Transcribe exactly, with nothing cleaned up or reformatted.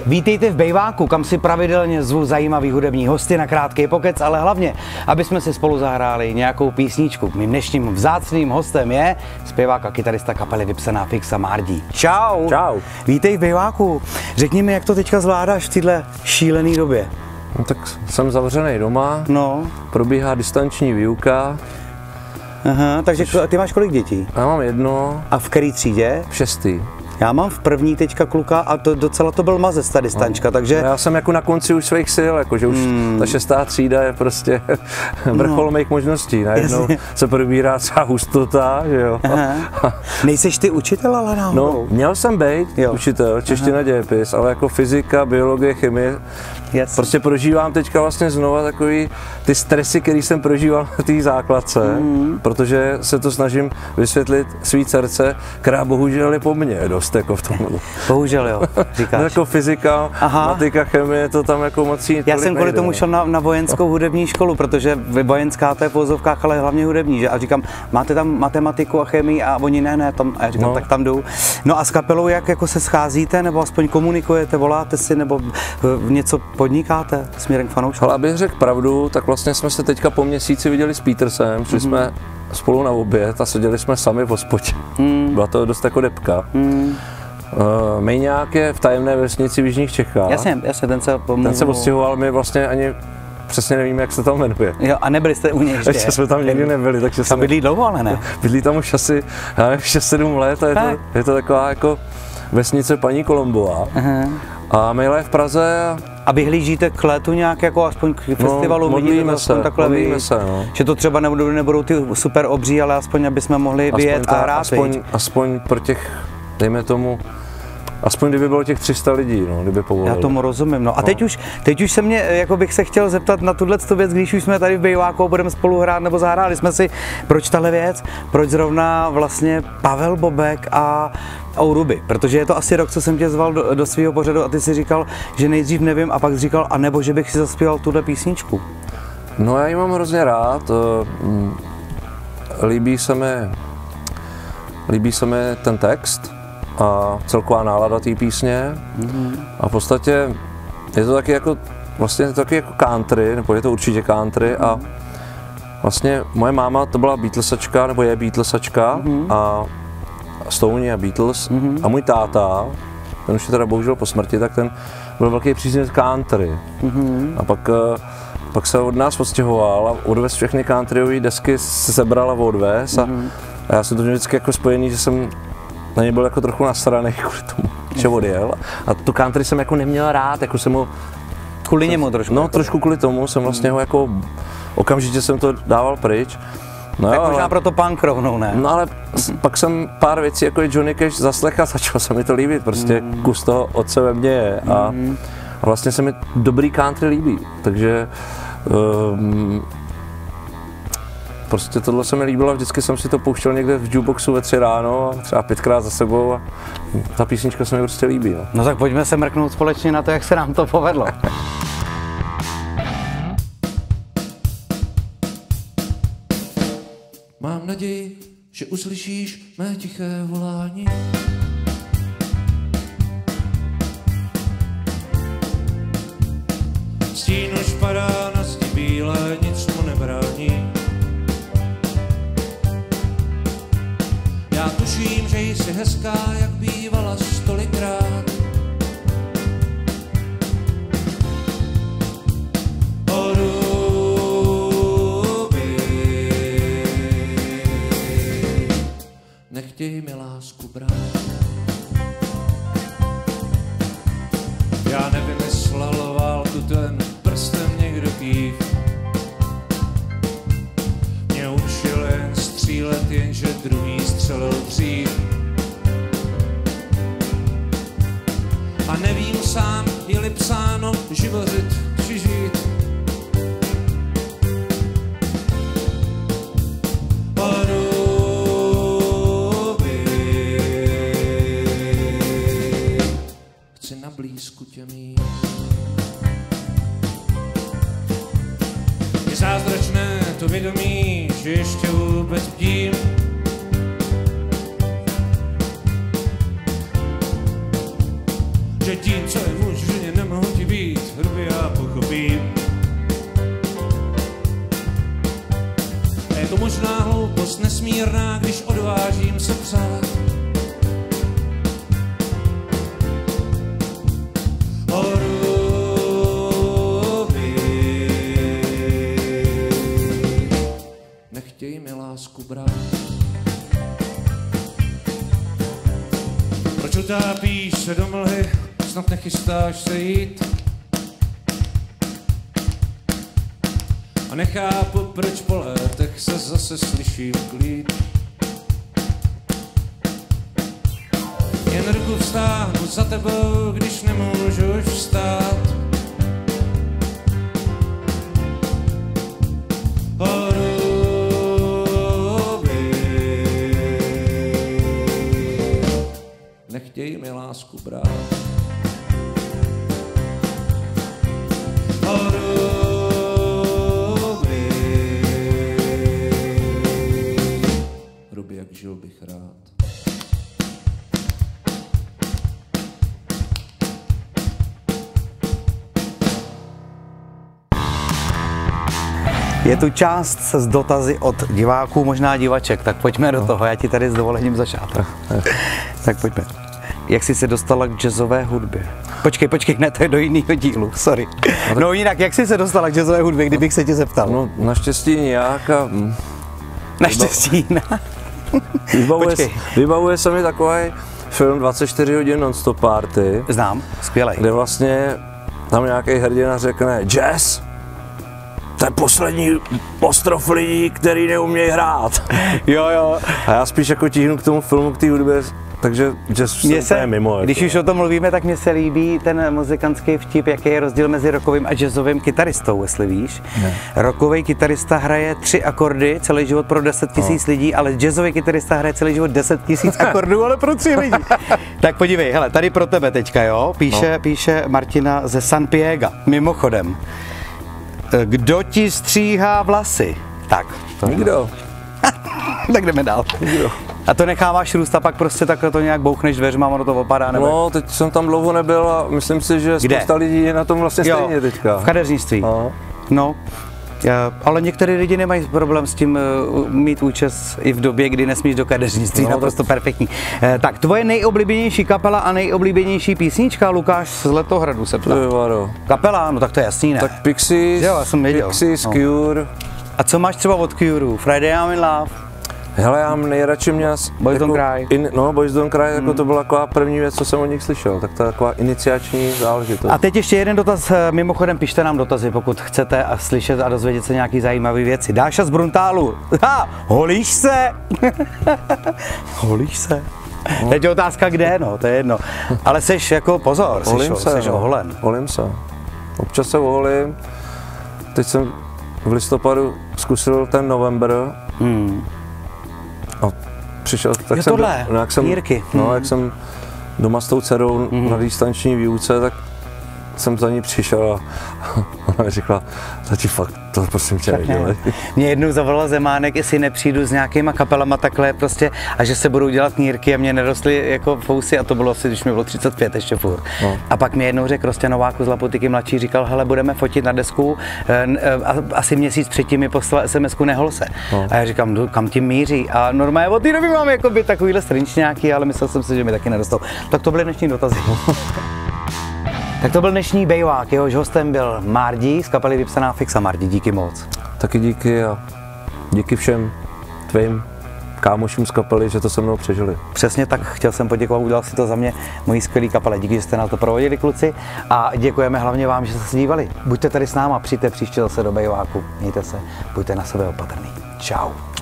Vítejte v Bejváku, kam si pravidelně zvu zajímavý hudební hosty na krátký pokec, ale hlavně, aby jsme si spolu zahráli nějakou písničku. Mým dnešním vzácným hostem je zpěvák a kytarista kapely Vypsaná Fixa Mardí. Čau. Čau. Vítej v Bejváku. Řekni mi, jak to teďka zvládáš v téhle šílené době? No tak jsem zavřený doma, no. Probíhá distanční výuka. Aha, takže ty máš kolik dětí? Já mám jedno. A v který třídě? V šestý. Já mám v první teďka kluka a to docela to byl mazec ta distančka, no. takže... Já jsem jako na konci už svých sil, jakože už hmm. ta šestá třída je prostě vrchol no. mých možností. Najednou Jasně. se probírá celá hustota, že jo. Nejseš ty učitel, ale náhodou? No, měl jsem být jo. učitel, čeština, dějepis, ale jako fyzika, biologie, chemie. Yes. Prostě prožívám teďka vlastně znova takový ty stresy, který jsem prožíval na té základce, mm. protože se to snažím vysvětlit svý dcerce, která bohužel je po mně dost jako v tom. Bohužel jo, říkáš. No, jako fyzika, Aha. matika, chemie, to tam jako moc jít. Já jsem kvůli tomu šel na, na vojenskou hudební školu, protože vojenská to je v vozovkách, ale hlavně hudební, že? A říkám, máte tam matematiku a chemii a oni ne, ne, tam, a já říkám, no. tak tam jdu. No a s kapelou jak jako se scházíte, nebo aspoň komunikujete, voláte si, nebo něco podnikáte směrem k fanouškům? Ale abych řekl pravdu, tak vlastně jsme se teďka po měsíci viděli s Petersem, šli mm-hmm. jsme spolu na oběd a seděli jsme sami v hospodě. Mm. Byla to dost jako depka. Mm. Uh, Mejňák je v tajemné vesnici v jižních Čechách. Jasně, jasně, ten se pomů... Ten se odstěhoval, my vlastně ani přesně nevíme, jak se tam jmenuje. Jo, a nebyli jste u něj ještě? Ještě jsme tam nikdy nebyli, takže tam bydlí dlouho, ale ne? Bydlí tam už asi šest sedm let a je to, je to taková jako vesnice paní Kolombová. Uh-huh. A Mejla je v Praze. A... a vyhlížíte k létu nějak jako aspoň k festivalu? No, modlíme se, takhle modlíme se, no. Že to třeba nebudou, nebudou ty super obří, ale aspoň, aby jsme mohli aspoň vyjet ta, a hrát. Aspoň, aspoň pro těch, dejme tomu, aspoň kdyby bylo těch tři sta lidí, no, kdyby povolili. Já tomu rozumím, no. A teď už, teď už se mě, jako bych se chtěl zeptat na tuhle věc, když už jsme tady v Bejváku budeme spolu hrát, nebo zahráli jsme si, proč tahle věc, proč zrovna vlastně Pavel Bobek a Ouruby, protože je to asi rok, co jsem tě zval do, do svého pořadu a ty si říkal, že nejdřív nevím a pak jsi říkal, a nebo že bych si zaspíval tuhle písničku. No já ji mám hrozně rád, líbí se mi, líbí se mi ten text a celková nálada té písně mm-hmm. a v podstatě je to taky jako, vlastně je to taky jako country, nebo je to určitě country mm-hmm. a vlastně moje máma to byla Beatlesačka, nebo je Beatlesačka mm-hmm. a Stoney a Beatles mm-hmm. a můj táta, ten už je teda bohužel po smrti, tak ten byl velký příznivec country. Mm-hmm. A pak, pak se od nás odstěhoval a odvez všechny countryové desky sebral a odvez a, mm-hmm. a já jsem to měl vždycky jako spojený, že jsem na něj byl jako trochu nasranej kvůli tomu, že odjel. A tu country jsem jako neměl rád, jako jsem ho... Kvůli němu trošku? No, trošku kvůli tomu jsem vlastně ho jako, okamžitě jsem to dával pryč. No tak jo, možná ale, proto punk rovnou, ne? No ale mm. pak jsem pár věcí, jako je Johnny Cash, zaslech a začal se mi to líbit, prostě mm. kus toho otce ve mně je a, mm. a vlastně se mi dobrý country líbí, takže um, prostě tohle se mi líbilo a vždycky jsem si to pouštěl někde v jukeboxu ve tři ráno, třeba pětkrát za sebou a ta písnička se mi prostě líbí. No, no tak pojďme se mrknout společně na to, jak se nám to povedlo. Mám naději, že uslyšíš mé tiché volání. Stín už padá na zdi bílé, nic mu nebrání. Já tuším, že jsi hezká, jak bývala stolikrát. Nechtěj mi lásku brát. Já nevymyslel válku, ten prstem někdo kýv. Mě učil jen střílet, jenže druhý střelil dřív. A nevím sám, je-li psáno živořit či žít. Blízku tě mít. Je zázračné to vědomí, že ještě vůbec bdím. Že tím, co je muž, nesmírná, když odvážím se přát. Nechtěj mi lásku brát. Proč utápíš se do mlhy, snad nechystáš se jít? A nechápu, proč po létech se zase slyším klid. Jen ruku vstáhnu za tebou, když nemůžu už vstát. Nechtěj mi lásku brát. Ruby, jak žil bych rád. Je tu část s dotazy od diváků, možná divaček, tak pojďme do toho, já ti tady s dovolením zašátrám. Tak pojďme. Jak jsi se dostala k jazzové hudbě? Počkej, počkej, ne, to je do jiného dílu, sorry. No jinak, jak jsi se dostala k jazzové hudbě, kdybych se tě zeptal? No, naštěstí nějak a... Naštěstí, ne? Vybavuje, vybavuje se mi takový film dvacet čtyři hodin non-stop party. Znám, skvělej. Kde vlastně tam nějaký hrdina řekne jazz? To je poslední ostrov lidí, který neumějí hrát. Jo, jo. A já spíš jako tíhnu k tomu filmu, k té hudbě, takže jazz je mimo. Když jako. už o tom mluvíme, tak mně se líbí ten muzikantský vtip, jaký je rozdíl mezi rockovým a jazzovým kytaristou, jestli víš. Rockový kytarista hraje tři akordy celý život pro deset tisíc no. lidí, ale jazzový kytarista hraje celý život deset tisíc akordů, ale pro tři lidi. Tak podívej, hele, tady pro tebe teďka, jo, píše, no. píše Martina ze San Piega, mimochodem. Kdo ti stříhá vlasy? Tak. To nikdo. Tak jdeme dál. Nikdo. A to necháváš růst a pak prostě takhle to nějak bouchneš dveřma, ono to opadá, nebo? No, teď jsem tam dlouho nebyl a myslím si, že Kde? spousta lidí je na tom vlastně jo, stejně teďka. v kadeřnictví. Aha. No, ale některý lidi nemají problém s tím mít účast i v době, kdy nesmíš do kadeřnictví, no, naprosto tak... perfektní. Tak tvoje nejoblíbenější kapela a nejoblíbenější písnička, Lukáš z Letohradu se ptá. Kapela, no tak to je jasný, ne? Tak Pixies, jo, já jsem věděl. Pixies, no. Cure. A co máš třeba od Cure? Friday I'm in Love? Hele, já nejradši měl... Boys jako, Don't Cry. In, no, Boys Don't Cry, hmm. jako to byla taková první věc, co jsem od nich slyšel, tak to je taková iniciační záležitost. A teď ještě jeden dotaz, mimochodem pište nám dotazy, pokud chcete a slyšet a dozvědět se nějaký zajímavé věci. Dáša z Bruntálu, ha, holíš se? Holíš se? No. Teď je otázka kde, no, to je jedno. Ale seš jako, pozor, Holím seš, se, seš no. oholen. Holím se. Občas se oholím. Teď jsem v listopadu zkusil ten November. Hmm. A přišel, tak jo, jsem, tohle, no, jak jsem, Jírky. no, hmm. jak jsem doma s tou dcerou hmm. na distanční výuce, tak jsem za ní přišel a ona mi řekla, tati, fakt, to prosím tě nedělej. Mě jednou zavolal Zemánek, jestli nepřijdu s nějakýma kapelama takhle prostě a že se budou dělat knírky a mě nerostly jako fousy a to bylo asi, když mi bylo třicet pět ještě furt. No. A pak mi jednou řekl Rostě Nováku z Lapotiky mladší, říkal, hele, budeme fotit na desku, asi měsíc předtím mi poslal es em esku nehol se. No. A já říkám, kam tím míří? A normálně od té doby mám jakoby takovýhle strničňáky, ale myslel jsem si, že mi taky nedostal. Tak to byly dnešní dotazy. Tak to byl dnešní Bejvák, jehož hostem byl Mardi z kapely Vypsaná fixa. Mardi, díky moc. Taky díky a díky všem tvým kámošům z kapely, že to se mnou přežili. Přesně tak, chtěl jsem poděkovat, udělal si to za mě, mojí skvělý kapele. Díky, že jste nás to provodili, kluci, a děkujeme hlavně vám, že jste se dívali. Buďte tady s náma, přijďte příště zase do Bejváku, mějte se, buďte na sebe opatrný. Čau.